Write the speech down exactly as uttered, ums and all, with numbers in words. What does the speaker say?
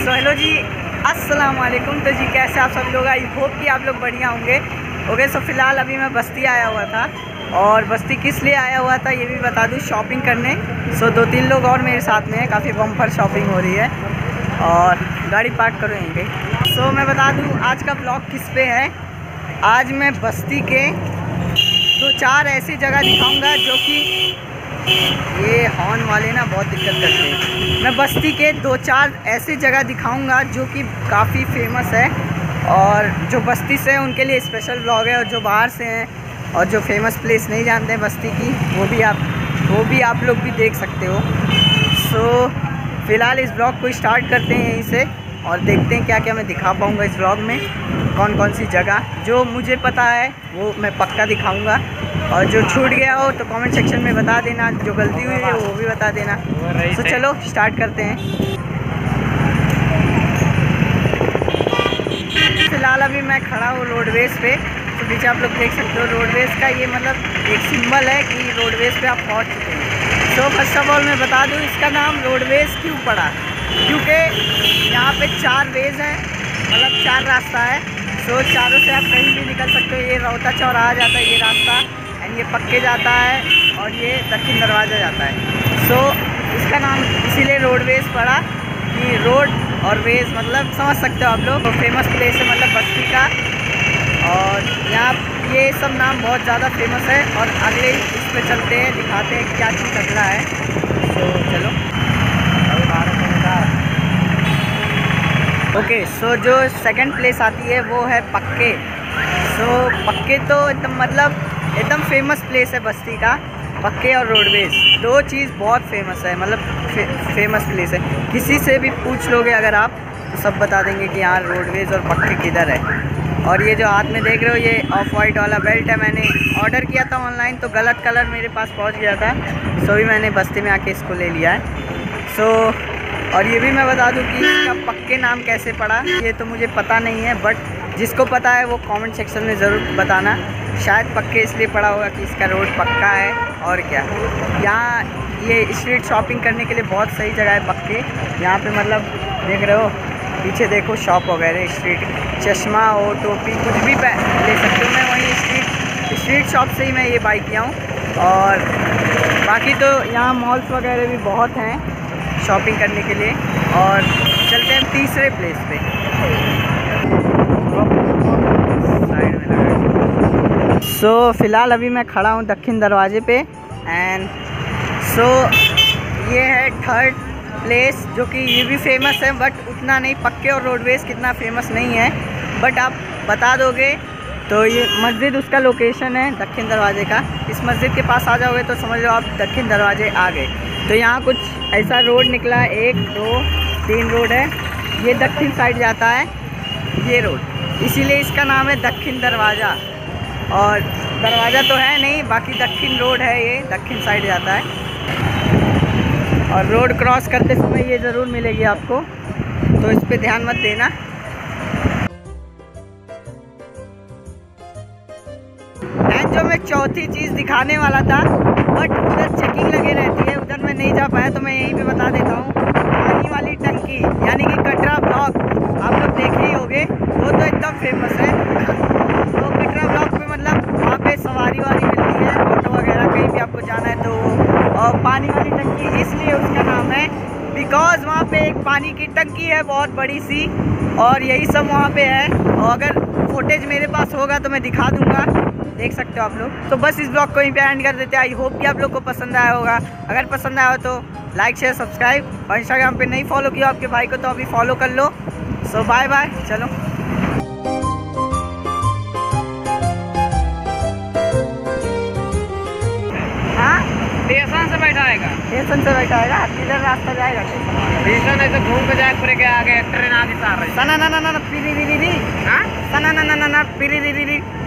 So hello जी, अस्सलाम वालेकुम। तो जी कैसे आप सब लोग, आई होप कि आप लोग बढ़िया होंगे। ओके, सो फिलहाल अभी मैं बस्ती आया हुआ था, और बस्ती किस लिए आया हुआ था ये भी बता दूँ, शॉपिंग करने। सो दो तीन लोग और मेरे साथ में हैं, काफ़ी बम्पर शॉपिंग हो रही है। और गाड़ी पार्क करो यहीं पे। सो मैं बता दूँ आज का ब्लॉग किस पे है। आज मैं बस्ती के दो चार ऐसी जगह दिखाऊँगा जो कि ये हॉर्न वाले ना बहुत दिक्कत करते हैं। मैं बस्ती के दो चार ऐसी जगह दिखाऊंगा जो कि काफ़ी फेमस है, और जो बस्ती से हैं उनके लिए स्पेशल ब्लॉग है, और जो बाहर से हैं और जो फेमस प्लेस नहीं जानते हैं बस्ती की, वो भी आप वो भी आप लोग भी देख सकते हो। सो फ़िलहाल इस ब्लॉग को स्टार्ट करते हैं यहीं से, और देखते हैं क्या क्या मैं दिखा पाऊँगा इस ब्लॉग में। कौन कौन सी जगह जो मुझे पता है वो मैं पक्का दिखाऊँगा, और जो छूट गया हो तो कमेंट सेक्शन में बता देना, जो गलती हुई है वो भी बता देना। तो चलो स्टार्ट करते हैं। फिलहाल अभी मैं खड़ा हूँ रोडवेज़ पे, तो पीछे आप लोग देख सकते हो रोडवेज़ का ये मतलब एक सिंबल है कि रोडवेज़ पे आप पहुँच चुके हैं। सो फर्स्ट ऑफ ऑल मैं बता दूँ इसका नाम रोडवेज़ क्यों पड़ा, क्योंकि यहाँ पे चार वेज़ हैं, मतलब चार रास्ता है। सो चारों से आप कहीं भी निकल सकते हो। ये रौता चौराहा जाता है ये रास्ता, एंड ये पक्के जाता है, और ये दक्षिण दरवाज़ा जाता है। सो इसका नाम इसीलिए रोडवेज़ पड़ा कि रोड और वेज़ मतलब समझ सकते हो आप लोग। तो फेमस प्लेस है मतलब बस्ती का, और यहाँ ये सब नाम बहुत ज़्यादा फेमस है। और अगले इस पे चलते हैं, दिखाते हैं क्या चीज़ अगला है। तो चलो ओके। सो जो सेकंड प्लेस आती है वो है पक्के। सो पक्के तो एकदम मतलब एकदम फेमस प्लेस है बस्ती का। पक्के और रोडवेज़ दो चीज़ बहुत फेमस है, मतलब फे, फेमस प्लेस है। किसी से भी पूछ लोगे अगर आप तो सब बता देंगे कि यहाँ रोडवेज़ और पक्के किधर है। और ये जो हाथ में देख रहे हो ये ऑफ वाइट वाला बेल्ट है, मैंने ऑर्डर किया था ऑनलाइन, तो गलत कलर मेरे पास पहुँच गया था, सो भी मैंने बस्ती में आके इसको ले लिया है। सो और ये भी मैं बता दूं कि इसका पक्के नाम कैसे पड़ा ये तो मुझे पता नहीं है, बट जिसको पता है वो कमेंट सेक्शन में ज़रूर बताना। शायद पक्के इसलिए पड़ा होगा कि इसका रोड पक्का है, और क्या। यहाँ ये स्ट्रीट शॉपिंग करने के लिए बहुत सही जगह है पक्के। यहाँ पे मतलब देख रहे हो पीछे देखो शॉप वगैरह, स्ट्रीट चश्मा हो, टोपी, कुछ भी ले सकते हो। मैं वहीं स्ट्रीट स्ट्रीट शॉप से ही मैं ये बाई किया हूँ। और बाकी तो यहाँ मॉल्स वगैरह भी बहुत हैं शॉपिंग करने के लिए। और चलते हैं तीसरे प्लेस पे। साइड में लगा। सो फिलहाल अभी मैं खड़ा हूँ दक्षिण दरवाजे पे, एंड सो ये है थर्ड प्लेस जो कि ये भी फेमस है, बट उतना नहीं। पक्के और रोडवेज़ कितना फेमस नहीं है, बट आप बता दोगे तो ये मस्जिद उसका लोकेशन है दक्षिण दरवाजे का। इस मस्जिद के पास आ जाओगे तो समझ लो आप दक्षिण दरवाजे आ गए। तो यहाँ कुछ ऐसा रोड निकला है, एक दो तीन रोड है, ये दक्षिण साइड जाता है ये रोड, इसीलिए इसका नाम है दक्षिण दरवाज़ा। और दरवाज़ा तो है नहीं, बाकी दक्षिण रोड है, ये दक्षिण साइड जाता है। और रोड क्रॉस करते समय ये ज़रूर मिलेगी आपको, तो इस पे ध्यान मत देना। एंड जो मैं चौथी चीज़ दिखाने वाला था, बट उधर चेकिंग लगे रहती है, उधर मैं नहीं जा पाया, तो मैं यहीं पे बता देता हूँ। पानी वाली टंकी यानी कि कटरा ब्लॉक आप लोग देखे ही होंगे, वो तो एकदम फेमस है। तो कटरा ब्लॉक में मतलब वहाँ पे सवारी वारी मिलती है, ऑटो वगैरह कहीं भी आपको जाना है तो। और पानी वाली टंकी इसलिए उसका नाम है बिकॉज़ वहाँ पे एक पानी की टंकी है बहुत बड़ी सी, और यही सब वहाँ पे है। और अगर फुटेज मेरे पास होगा तो मैं दिखा दूँगा, देख सकते हो आप लोग। तो बस इस ब्लॉग को यहीं पे एंड कर देते हैं। आई होप कि आप लोग को पसंद आया होगा। अगर पसंद आया हो तो लाइक शेयर सब्सक्राइब, और इंस्टाग्राम पे नहीं फॉलो किया आपके भाई को तो अभी फॉलो कर लो। सो बाय बाय, चलो। हाँ स्टेशन से बैठा आएगा, स्टेशन से बैठा आएगा, किधर रास्ता जाएगा स्टेशन ऐसे घूम के जाए पूरे के आगे ट्रेन आगे से आ रही है। सना ना ना ना पीरी री री री, हाँ सना ना ना ना पीरी री री री।